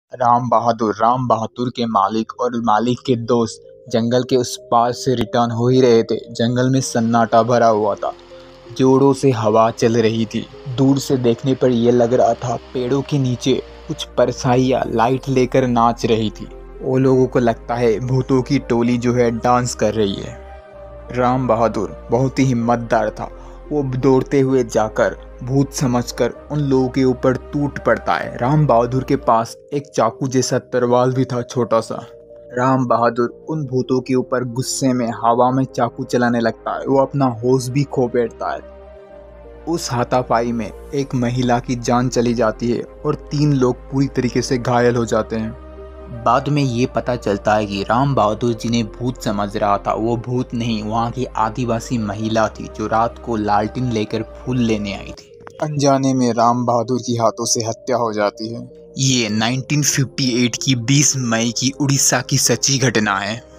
राम बहादुर के मालिक और मालिक के दोस्त जंगल के उस पार से रिटर्न हो ही रहे थे। जंगल में सन्नाटा भरा हुआ था। जोरों से हवा चल रही थी। दूर से देखने पर यह लग रहा था पेड़ों के नीचे कुछ परछाइयाँ लाइट लेकर नाच रही थी। वो लोगों को लगता है भूतों की टोली जो है डांस कर रही है। राम बहादुर बहुत ही हिम्मतदार था। वो दौड़ते हुए जाकर भूत समझकर उन लोगों के ऊपर टूट पड़ता है। राम बहादुर के पास एक चाकू जैसा तलवार भी था, छोटा सा। राम बहादुर उन भूतों के ऊपर गुस्से में हवा में चाकू चलाने लगता है। वो अपना होश भी खो बैठता है। उस हाथापाई में एक महिला की जान चली जाती है और 3 लोग पूरी तरीके से घायल हो जाते हैं। बाद में ये पता चलता है कि राम बहादुर जिन्हें भूत समझ रहा था वो भूत नहीं, वहाँ की आदिवासी महिला थी जो रात को लालटेन लेकर फूल लेने आई थी। अनजाने में राम बहादुर की हाथों से हत्या हो जाती है। ये 1958 की 20 मई की उड़ीसा की सच्ची घटना है।